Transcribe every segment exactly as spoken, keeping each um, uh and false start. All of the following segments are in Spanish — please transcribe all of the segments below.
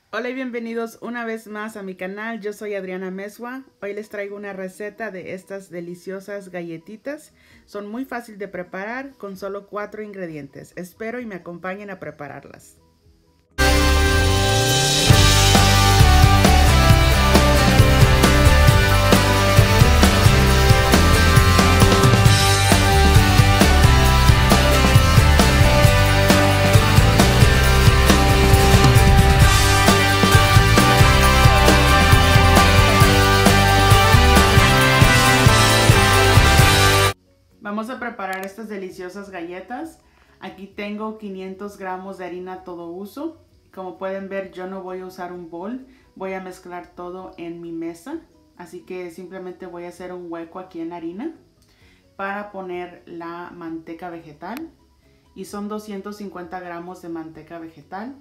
Hola y bienvenidos una vez más a mi canal. Yo soy Adriana Mesua. Hoy les traigo una receta de estas deliciosas galletitas. Son muy fáciles de preparar con solo cuatro ingredientes. Espero y me acompañen a prepararlas. Vamos a preparar estas deliciosas galletas. Aquí tengo quinientos gramos de harina todo uso. Como pueden ver, yo no voy a usar un bol. Voy a mezclar todo en mi mesa. Así que simplemente voy a hacer un hueco aquí en la harina para poner la manteca vegetal. Y son doscientos cincuenta gramos de manteca vegetal.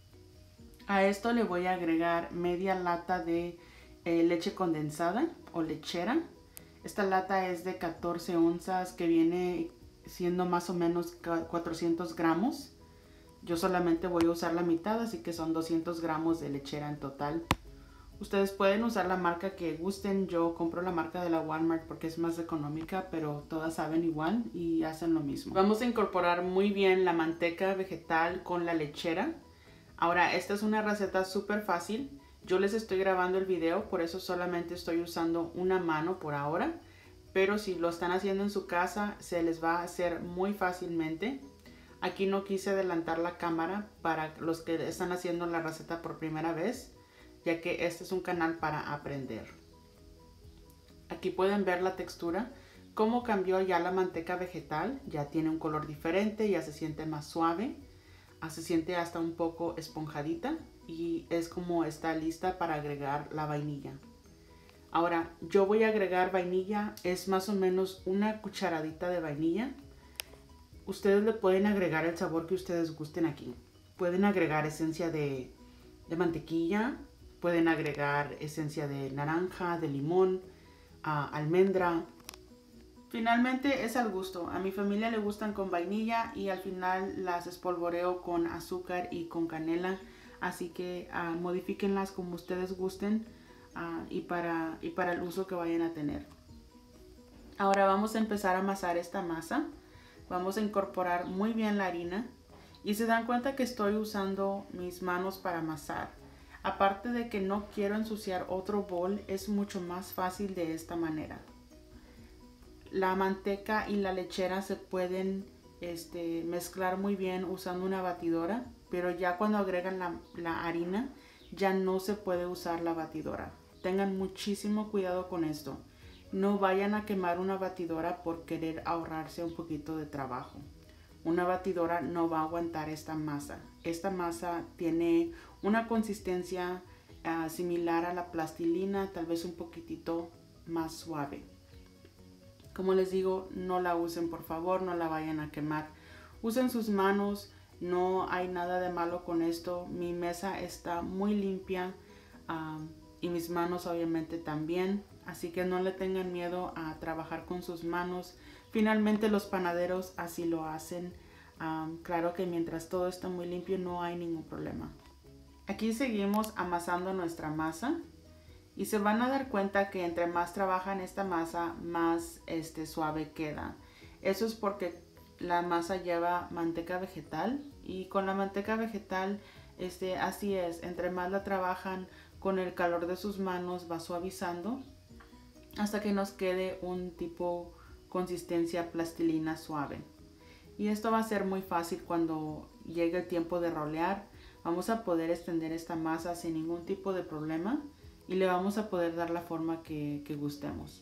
A esto le voy a agregar media lata de eh, leche condensada o lechera. Esta lata es de catorce onzas, que viene siendo más o menos cuatrocientos gramos. Yo solamente voy a usar la mitad, así que son doscientos gramos de lechera en total. Ustedes pueden usar la marca que gusten. Yo compro la marca de la Walmart porque es más económica, pero todas saben igual y hacen lo mismo. Vamos a incorporar muy bien la manteca vegetal con la lechera. Ahora, esta es una receta súper fácil. Yo les estoy grabando el video, por eso solamente estoy usando una mano por ahora. Pero si lo están haciendo en su casa, se les va a hacer muy fácilmente. Aquí no quise adelantar la cámara para los que están haciendo la receta por primera vez, ya que este es un canal para aprender. Aquí pueden ver la textura, cómo cambió ya la manteca vegetal. Ya tiene un color diferente, ya se siente más suave. Se siente hasta un poco esponjadita y es como está lista para agregar la vainilla. Ahora yo voy a agregar vainilla, es más o menos una cucharadita de vainilla. Ustedes le pueden agregar el sabor que ustedes gusten aquí. Pueden agregar esencia de, de mantequilla, pueden agregar esencia de naranja, de limón, uh, almendra. Finalmente es al gusto. A mi familia le gustan con vainilla y al final las espolvoreo con azúcar y con canela. Así que uh, modifíquenlas como ustedes gusten uh, y, para, y para el uso que vayan a tener. Ahora vamos a empezar a amasar esta masa. Vamos a incorporar muy bien la harina. Y se dan cuenta que estoy usando mis manos para amasar. Aparte de que no quiero ensuciar otro bol, es mucho más fácil de esta manera. La manteca y la lechera se pueden este, mezclar muy bien usando una batidora, pero ya cuando agregan la, la harina ya no se puede usar la batidora. Tengan muchísimo cuidado con esto. No vayan a quemar una batidora por querer ahorrarse un poquito de trabajo. Una batidora no va a aguantar esta masa. Esta masa tiene una consistencia uh, similar a la plastilina, tal vez un poquitito más suave. Como les digo, no la usen, por favor, no la vayan a quemar. Usen sus manos, no hay nada de malo con esto. Mi mesa está muy limpia um, y mis manos obviamente también. Así que no le tengan miedo a trabajar con sus manos. Finalmente los panaderos así lo hacen. Um, claro que mientras todo está muy limpio no hay ningún problema. Aquí seguimos amasando nuestra masa. Y se van a dar cuenta que entre más trabajan esta masa, más este, suave queda. Eso es porque la masa lleva manteca vegetal. Y con la manteca vegetal, este, así es. Entre más la trabajan, con el calor de sus manos va suavizando. Hasta que nos quede un tipo consistencia plastilina suave. Y esto va a ser muy fácil cuando llegue el tiempo de rolear. Vamos a poder extender esta masa sin ningún tipo de problema. Y le vamos a poder dar la forma que, que gustemos.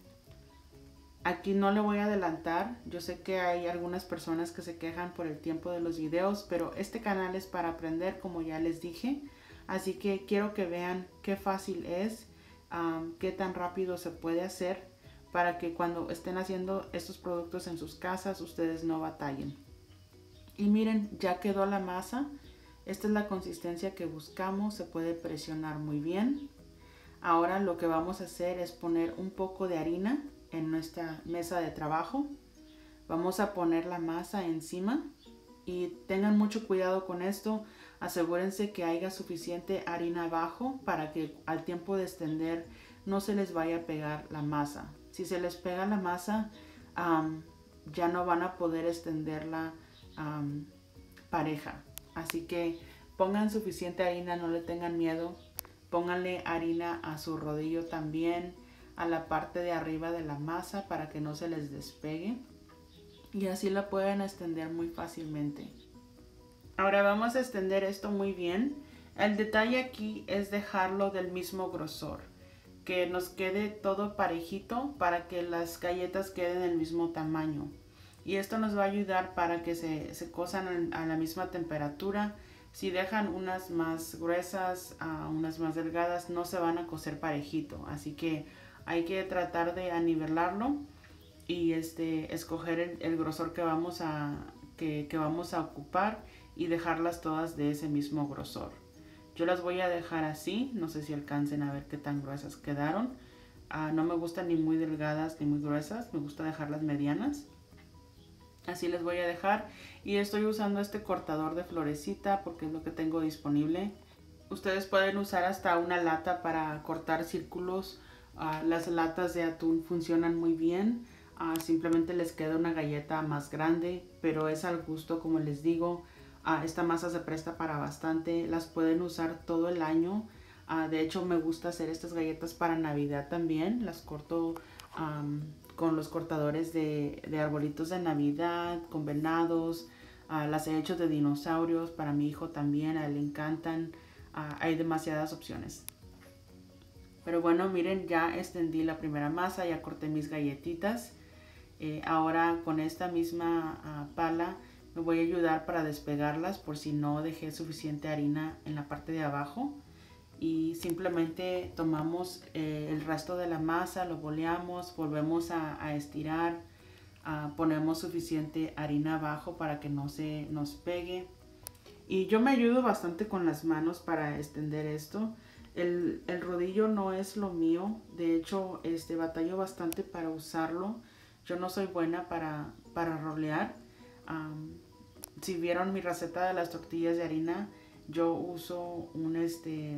Aquí no le voy a adelantar. Yo sé que hay algunas personas que se quejan por el tiempo de los videos, pero este canal es para aprender, como ya les dije. Así que quiero que vean qué fácil es, um, qué tan rápido se puede hacer, para que cuando estén haciendo estos productos en sus casas, ustedes no batallen. Y miren, ya quedó la masa. Esta es la consistencia que buscamos. Se puede presionar muy bien. Ahora lo que vamos a hacer es poner un poco de harina en nuestra mesa de trabajo. Vamos a poner la masa encima y tengan mucho cuidado con esto. asegúrense que haya suficiente harina abajo para que al tiempo de extender no se les vaya a pegar la masa. Si se les pega la masa, um, ya no van a poder extenderla um, pareja. Así que pongan suficiente harina, no le tengan miedo. Pónganle harina a su rodillo también, a la parte de arriba de la masa para que no se les despegue. Y así la pueden extender muy fácilmente. Ahora vamos a extender esto muy bien. El detalle aquí es dejarlo del mismo grosor, que nos quede todo parejito para que las galletas queden del mismo tamaño. Y esto nos va a ayudar para que se, se cosan a la misma temperatura. Si dejan unas más gruesas, uh, unas más delgadas, no se van a cocer parejito. Así que hay que tratar de anivelarlo y este, escoger el, el grosor que vamos, a, que, que vamos a ocupar y dejarlas todas de ese mismo grosor. Yo las voy a dejar así, no sé si alcancen a ver qué tan gruesas quedaron. Uh, no me gustan ni muy delgadas ni muy gruesas, me gusta dejarlas medianas. Así les voy a dejar y estoy usando este cortador de florecita porque es lo que tengo disponible. Ustedes pueden usar hasta una lata para cortar círculos. Uh, las latas de atún funcionan muy bien. Uh, simplemente les queda una galleta más grande, pero es al gusto, como les digo. Uh, esta masa se presta para bastante. Las pueden usar todo el año. Uh, de hecho, me gusta hacer estas galletas para Navidad también. Las corto Um, con los cortadores de, de arbolitos de Navidad, con venados, uh, las he hecho de dinosaurios, para mi hijo también, a él le encantan, uh, hay demasiadas opciones. Pero bueno, miren, ya extendí la primera masa, ya corté mis galletitas. Eh, ahora con esta misma uh, pala me voy a ayudar para despegarlas por si no dejé suficiente harina en la parte de abajo. Y simplemente tomamos eh, el resto de la masa, lo boleamos, volvemos a, a estirar, uh, ponemos suficiente harina abajo para que no se nos pegue. Y yo me ayudo bastante con las manos para extender esto. El, el rodillo no es lo mío, de hecho este, batallo bastante para usarlo. Yo no soy buena para, para rolear. Um, si vieron mi receta de las tortillas de harina, yo uso un este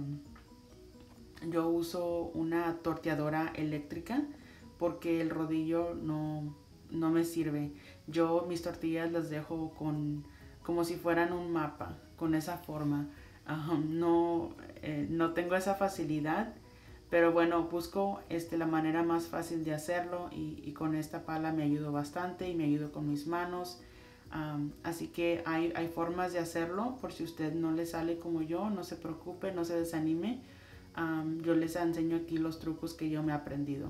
yo uso una torteadora eléctrica porque el rodillo no, no me sirve. Yo mis tortillas las dejo con como si fueran un mapa, con esa forma. Uh, no, eh, no tengo esa facilidad, pero bueno, busco este, la manera más fácil de hacerlo y, y con esta pala me ayudo bastante y me ayudo con mis manos. Um, así que hay, hay formas de hacerlo. Por si usted no le sale como yo, no se preocupe, no se desanime. Um, yo les enseño aquí los trucos que yo me he aprendido.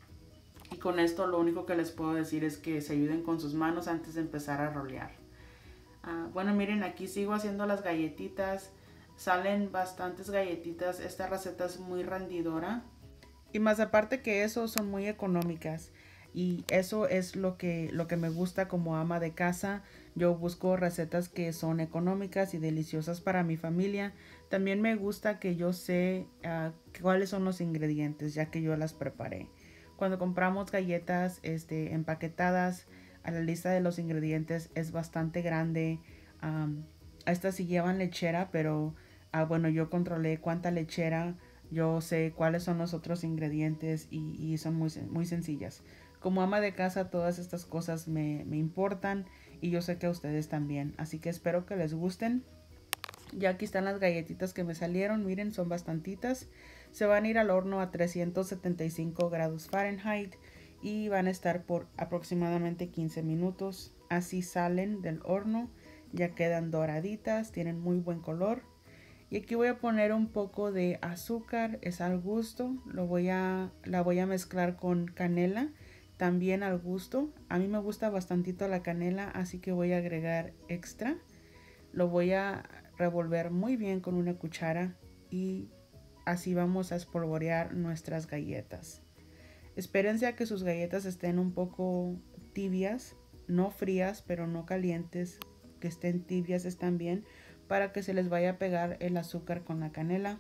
Y con esto lo único que les puedo decir es que se ayuden con sus manos antes de empezar a rolear. Uh, bueno, miren, aquí sigo haciendo las galletitas. Salen bastantes galletitas. Esta receta es muy rendidora. Y más aparte que eso, son muy económicas. Y eso es lo que, lo que me gusta como ama de casa. Yo busco recetas que son económicas y deliciosas para mi familia. También me gusta que yo sé uh, cuáles son los ingredientes, ya que yo las preparé. Cuando compramos galletas este, empaquetadas, a la lista de los ingredientes es bastante grande. Um, estas sí llevan lechera, pero uh, bueno, yo controlé cuánta lechera. Yo sé cuáles son los otros ingredientes y, y son muy, muy sencillas. Como ama de casa, todas estas cosas me, me importan y yo sé que a ustedes también. Así que espero que les gusten. Ya aquí están las galletitas que me salieron. Miren, son bastantitas. Se van a ir al horno a trescientos setenta y cinco grados Fahrenheit y van a estar por aproximadamente quince minutos. Así salen del horno. Ya quedan doraditas, tienen muy buen color. Y aquí voy a poner un poco de azúcar, es al gusto. Lo voy a, la voy a mezclar con canela, también al gusto. A mí me gusta bastantito la canela, así que voy a agregar extra. Lo voy a revolver muy bien con una cuchara y así vamos a espolvorear nuestras galletas. Espérense a que sus galletas estén un poco tibias, no frías, pero no calientes, que estén tibias están bien, para que se les vaya a pegar el azúcar con la canela.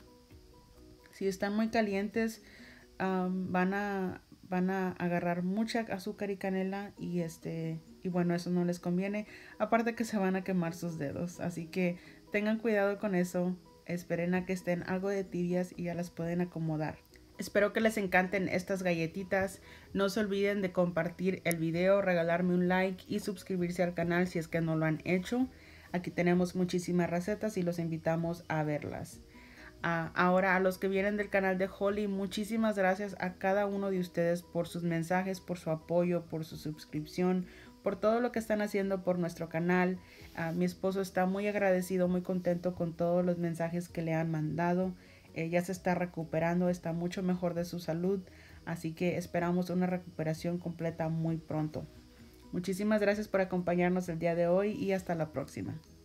Si están muy calientes, um, van a van a agarrar mucha azúcar y canela y este y bueno, eso no les conviene, aparte que se van a quemar sus dedos, así que Tengan cuidado con eso. Esperen a que estén algo de tibias y ya las pueden acomodar. Espero que les encanten estas galletitas. No se olviden de compartir el video, regalarme un like y suscribirse al canal si es que no lo han hecho. Aquí tenemos muchísimas recetas y los invitamos a verlas. Uh, ahora a los que vienen del canal de Holly, muchísimas gracias a cada uno de ustedes por sus mensajes, por su apoyo, por su suscripción, por todo lo que están haciendo por nuestro canal. Uh, mi esposo está muy agradecido, muy contento con todos los mensajes que le han mandado. Ella se está recuperando, está mucho mejor de su salud, así que esperamos una recuperación completa muy pronto. Muchísimas gracias por acompañarnos el día de hoy y hasta la próxima.